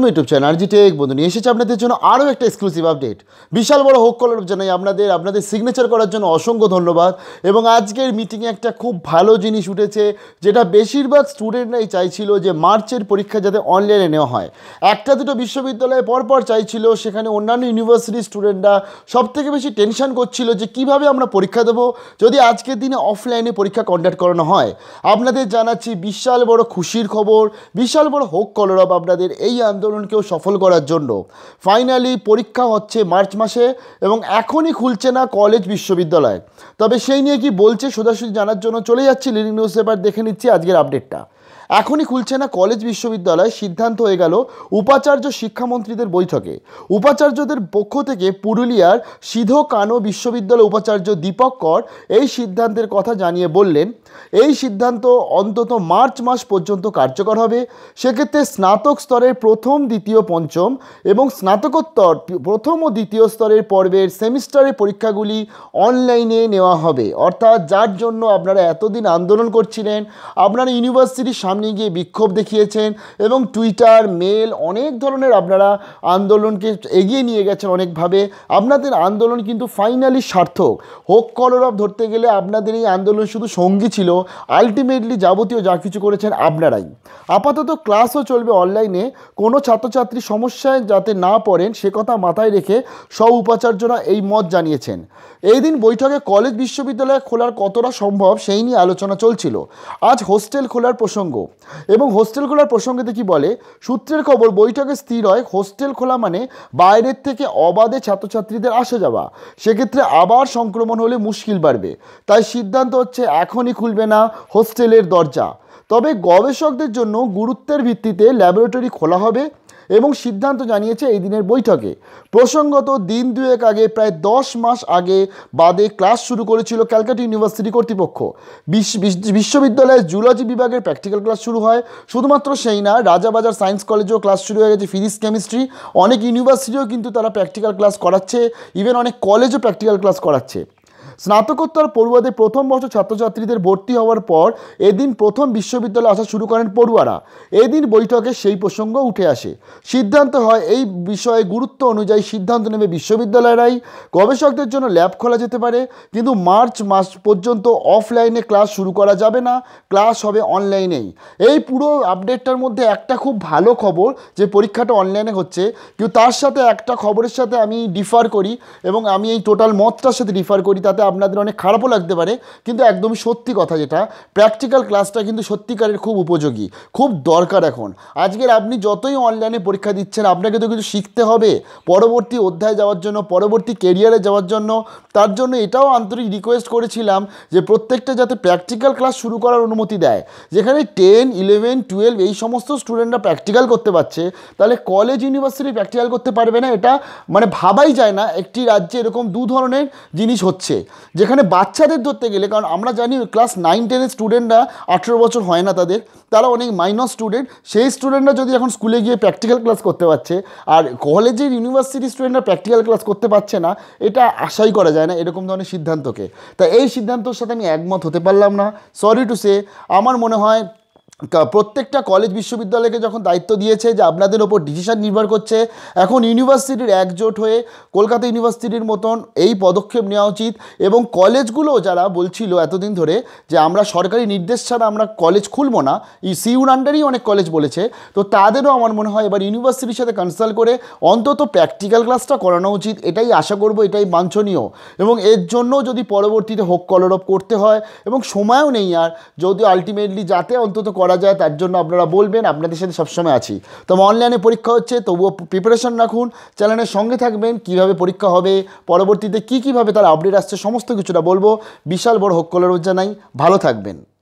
YouTube channel আরজি take বন্ধু নিয়ে এসেছে আপনাদের জন্য আরও একটা এক্সক্লুসিভ আপডেট। বিশাল বড় হক কলরব জানাই আপনাদের সিগনেচার করার জন্য অসংখ্য ধন্যবাদ। এবং আজকের মিটিংয়ে একটা খুব ভালো জিনিস উঠেছে, যেটা বেশিরভাগ স্টুডেন্টরাই চাইছিল যে মার্চের পরীক্ষা যাতে অনলাইনে নেওয়া হয়। একটা দুটো বিশ্ববিদ্যালয়ে পরপর চাইছিল, সেখানে অন্যান্য ইউনিভার্সিটির স্টুডেন্টরা সবথেকে বেশি টেনশন করছিল যে কিভাবে আমরা পরীক্ষা দেবো যদি আজকের দিনে অফলাইনে পরীক্ষা কন্ডাক্ট করানো হয়। আপনাদের জানাচ্ছি বিশাল বড় খুশির খবর, বিশাল বড় হক কলরব আপনাদের এই আন্দোলনকেও সফল করার জন্য। ফাইনালি পরীক্ষা হচ্ছে মার্চ মাসে এবং এখনই খুলছে না কলেজ বিশ্ববিদ্যালয়। তবে সেই নিয়ে কি বলছে সোজাসুজি জানার জন্য চলে যাচ্ছি লিডিং নিউজ পেপার, দেখে নিচ্ছি আজকের আপডেটটা। এখনই খুলছে না কলেজ বিশ্ববিদ্যালয়, সিদ্ধান্ত হয়ে গেল উপাচার্য শিক্ষামন্ত্রীদের বৈঠকে। উপাচার্যদের পক্ষ থেকে পুরুলিয়ার সিধো কানো বিশ্ববিদ্যালয় উপাচার্য দীপক কর এই সিদ্ধান্তের কথা জানিয়ে বললেন, এই সিদ্ধান্ত অন্তত মার্চ মাস পর্যন্ত কার্যকর হবে। সেক্ষেত্রে স্নাতক স্তরের প্রথম, দ্বিতীয়, পঞ্চম এবং স্নাতকোত্তর প্রথম ও দ্বিতীয় স্তরের পর্বের সেমিস্টারের পরীক্ষাগুলি অনলাইনে নেওয়া হবে। অর্থাৎ যার জন্য আপনারা এতদিন আন্দোলন করছিলেন, আপনারা ইউনিভার্সিটির সামনে গিয়ে বিক্ষোভ দেখিয়েছেন এবং টুইটার, মেল অনেক ধরনের আপনারা আন্দোলনকে এগিয়ে নিয়ে গেছেন অনেকভাবে। আপনাদের আন্দোলন কিন্তু ফাইনালি সার্থক। হক কলরব ধরতে গেলে আপনাদের এই আন্দোলন শুধু সঙ্গী ছিল, আলটিমেটলি যাবতীয় যা কিছু করেছেন আপনারাই। আপাতত ক্লাসও চলবে অনলাইনে, কোনো ছাত্রছাত্রী সমস্যায় যাতে না পড়েন সে কথা মাথায় রেখে সব উপাচার্যরা এই মত জানিয়েছেন। এই দিন বৈঠকে কলেজ বিশ্ববিদ্যালয় খোলার কতটা সম্ভব সেই নিয়ে আলোচনা চলছিল। আজ হোস্টেল খোলার প্রসঙ্গ এবং হোস্টেল খোলার প্রসঙ্গে কি বলে সূত্রের খবর, বৈঠকে স্থির হয় হোস্টেল খোলা মানে বাইরের থেকে অবাধে ছাত্রছাত্রীদের আসা যাওয়া। সেক্ষেত্রে আবার সংক্রমণ হলে মুশকিল বাড়বে। তাই সিদ্ধান্ত হচ্ছে এখনই খুলবে না হোস্টেলের দরজা। তবে গবেষকদের জন্য গুরুত্বের ভিত্তিতে ল্যাবরেটরি খোলা হবে এবং সিদ্ধান্ত জানিয়েছে এই দিনের বৈঠকে। প্রসঙ্গত দিন দুয়েক আগে প্রায় 10 মাস আগে বাদে ক্লাস শুরু করেছিল ক্যালকাটা ইউনিভার্সিটি কর্তৃপক্ষ। বিশ্ববিদ্যালয়ের জুলজি বিভাগের প্র্যাকটিক্যাল ক্লাস শুরু হয়। শুধুমাত্র সেই না, রাজাবাজার সায়েন্স কলেজেও ক্লাস শুরু হয়ে গেছে ফিজিক্স, কেমিস্ট্রি। অনেক ইউনিভার্সিটিও কিন্তু তারা প্র্যাকটিক্যাল ক্লাস করাচ্ছে, ইভেন অনেক কলেজও প্র্যাকটিক্যাল ক্লাস করাচ্ছে। স্নাতকোত্তর পড়ুয়াদের প্রথম বর্ষ ছাত্রছাত্রীদের ভর্তি হওয়ার পর এদিন প্রথম বিশ্ববিদ্যালয়ে আসা শুরু করেন পড়ুয়ারা। এদিন বৈঠকে সেই প্রসঙ্গ উঠে আসে। সিদ্ধান্ত হয় এই বিষয়ে গুরুত্ব অনুযায়ী সিদ্ধান্ত নেবে বিশ্ববিদ্যালয়রাই। গবেষকদের জন্য ল্যাব খোলা যেতে পারে, কিন্তু মার্চ মাস পর্যন্ত অফলাইনে ক্লাস শুরু করা যাবে না, ক্লাস হবে অনলাইনেই। এই পুরো আপডেটটার মধ্যে একটা খুব ভালো খবর যে পরীক্ষাটা অনলাইনে হচ্ছে, কিন্তু তার সাথে একটা খবরের সাথে আমি ডিফার করি এবং আমি এই টোটাল মতটার সাথে ডিফার করি, তাতে আপনাদের অনেক খারাপও লাগতে পারে, কিন্তু একদমই সত্যি কথা যেটা, প্র্যাকটিক্যাল ক্লাসটা কিন্তু সত্যিকারের খুব উপযোগী, খুব দরকার এখন। আজকের আপনি যতই অনলাইনে পরীক্ষা দিচ্ছেন, আপনাকে তো কিছু শিখতে হবে পরবর্তী অধ্যায়ে যাওয়ার জন্য, পরবর্তী কেরিয়ারে যাওয়ার জন্য। তার জন্য এটাও আন্তরিক রিকোয়েস্ট করেছিলাম যে প্রত্যেকটা যাতে প্র্যাকটিক্যাল ক্লাস শুরু করার অনুমতি দেয়। যেখানে 10, 11, 12 এই সমস্ত স্টুডেন্টরা প্র্যাকটিক্যাল করতে পারছে, তাহলে কলেজ ইউনিভার্সিটি প্র্যাকটিক্যাল করতে পারবে না? এটা মানে ভাবাই যায় না একটি রাজ্যে এরকম দু ধরনের জিনিস হচ্ছে। যেখানে বাচ্চাদের ধরতে গেলে, কারণ আমরা জানি ক্লাস 9, 10-এর স্টুডেন্টরা 18 বছর হয় না তাদের, তারা অনেক মাইনর স্টুডেন্ট। সেই স্টুডেন্টরা যদি এখন স্কুলে গিয়ে প্র্যাকটিক্যাল ক্লাস করতে পারছে, আর কলেজের ইউনিভার্সিটি স্টুডেন্টরা প্র্যাকটিক্যাল ক্লাস করতে পারছে না, এটা আশাই করা যায় না এরকম ধরনের সিদ্ধান্তকে। তাই এই সিদ্ধান্তের সাথে আমি একমত হতে পারলাম না, সরি টু সে। আমার মনে হয় প্রত্যেকটা কলেজ বিশ্ববিদ্যালয়কে যখন দায়িত্ব দিয়েছে যে আপনাদের ওপর ডিসিশন নির্ভর করছে, এখন ইউনিভার্সিটির একজোট হয়ে কলকাতা ইউনিভার্সিটির মতন এই পদক্ষেপ নেওয়া উচিত। এবং কলেজগুলো যারা বলছিল এতদিন ধরে যে আমরা সরকারি নির্দেশ ছাড়া আমরা কলেজ খুলব না, সিইউর আন্ডারেই অনেক কলেজ বলেছে, তো তাদেরও আমার মনে হয় এবার ইউনিভার্সিটির সাথে কনসাল্ট করে অন্তত প্র্যাকটিক্যাল ক্লাসটা করানো উচিত। এটাই আশা করব, এটাই বাঞ্ছনীয়। এবং এর জন্য যদি পরবর্তীতে হক কলরব করতে হয়, এবং সময়ও নেই আর, যদি আলটিমেটলি যাতে অন্তত করা যায় তার জন্য আপনারা বলবেন, আপনাদের সাথে সবসময় আছি। তবে অনলাইনে পরীক্ষা হচ্ছে, তবুও প্রিপারেশন রাখুন, চ্যানেলের সঙ্গে থাকবেন। কীভাবে পরীক্ষা হবে, পরবর্তীতে কীভাবে তার আপডেট আসছে, সমস্ত কিছুটা বলবো। বিশাল বড় হক কলরব জানাই, ভালো থাকবেন।